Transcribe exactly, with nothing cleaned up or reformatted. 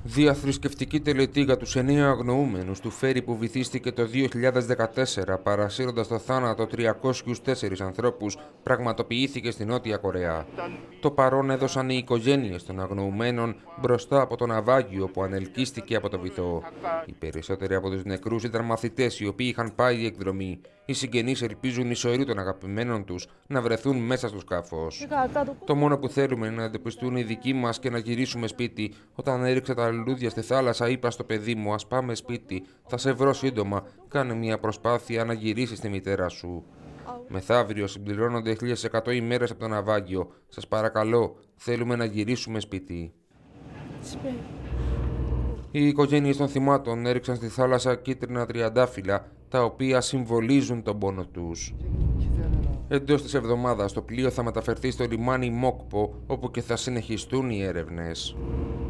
Διαθρησκευτική τελετή για τους εννέα αγνοούμενους του φέρι που βυθίστηκε το δύο χιλιάδες δεκατέσσερα, παρασύροντας στο θάνατο τριακόσιους τέσσερις ανθρώπους, πραγματοποιήθηκε στη Νότια Κορέα. Το παρόν έδωσαν οι οικογένειες των αγνοουμένων μπροστά από το ναυάγιο που ανελκύστηκε από το βυθό. Οι περισσότεροι από τους νεκρούς ήταν μαθητές οι οποίοι είχαν πάει εκδρομή. Οι συγγενείς ελπίζουν οι σωροί των αγαπημένων τους να βρεθούν μέσα στο σκάφος. Το μόνο που θέλουμε είναι να εντοπιστούν οι δικοί μας και να γυρίσουμε σπίτι. Όταν έριξα τα λουλούδια στη θάλασσα, είπα στο παιδί μου: ας πάμε σπίτι, θα σε βρω σύντομα. Κάνε μια προσπάθεια να γυρίσεις στη μητέρα σου. Μεθαύριο συμπληρώνονται χίλιες εκατό ημέρες από το ναυάγιο. Σας παρακαλώ, θέλουμε να γυρίσουμε σπίτι. Οι οικογένειες των θυμάτων έριξαν στη θάλασσα κίτρινα τριαντάφυλλα, τα οποία συμβολίζουν τον πόνο τους. Εντός της εβδομάδας το πλοίο θα μεταφερθεί στο λιμάνι Μόκπο, όπου και θα συνεχιστούν οι έρευνες.